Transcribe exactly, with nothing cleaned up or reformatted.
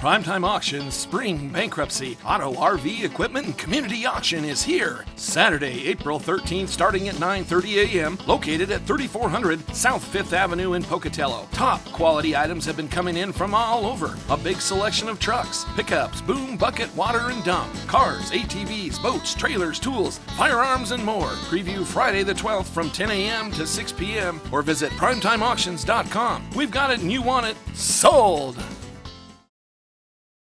Primetime Auction's Spring Bankruptcy Auto R V Equipment and Community Auction is here. Saturday, April thirteenth, starting at nine thirty a m, located at thirty-four hundred South fifth Avenue in Pocatello. Top quality items have been coming in from all over. A big selection of trucks, pickups, boom, bucket, water, and dump, cars, A T Vs, boats, trailers, tools, firearms, and more. Preview Friday the twelfth from ten a m to six p m or visit primetime auctions dot com. We've got it and you want it. Sold!